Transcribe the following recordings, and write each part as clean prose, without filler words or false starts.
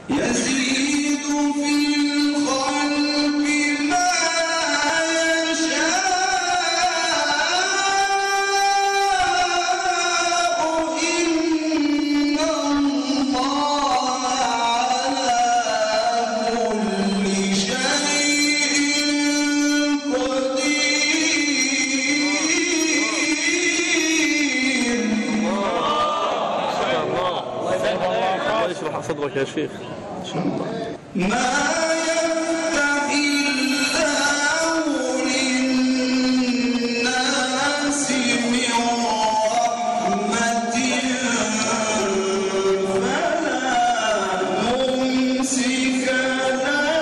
يزيد في الخلق ما يشاء إن الله على كل شيء قدير. الله يشرح صدرك يا شيخ إن شاء الله. ما يفتح الله للناس من رحمة فلا ممسك لها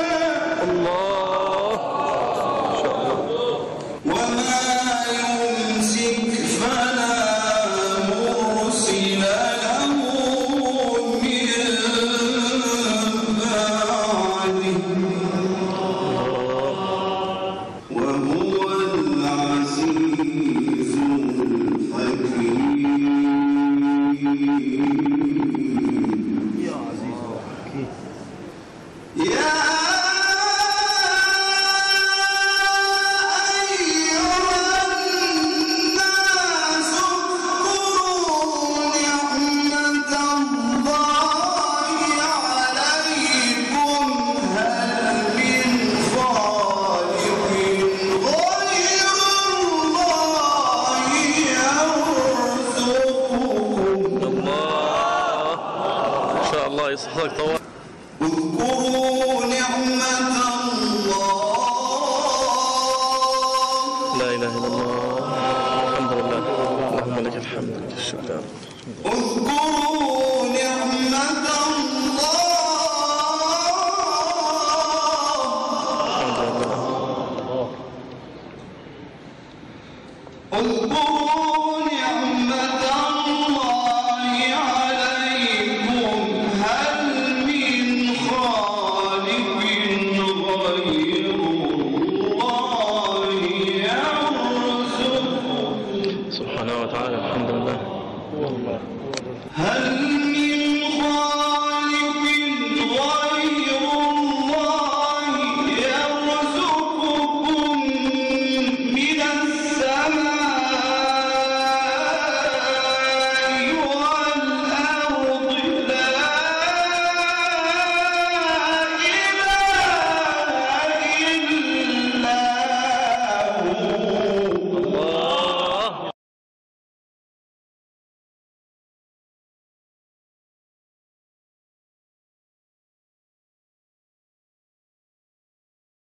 الله إن شاء الله. وما يمسك فلا مرسل له من بعده وهو العزيز الحكيم. يا أيها الناس اذكروا نعمة الله عليكم هل من خالق غير الله يرزقكم. الله إن شاء الله يصحك طوال. اذكروا نعمة الله. لا إله إلا الله. الحمد لله. اللهم لك الحمد لك الشكر. اذكروا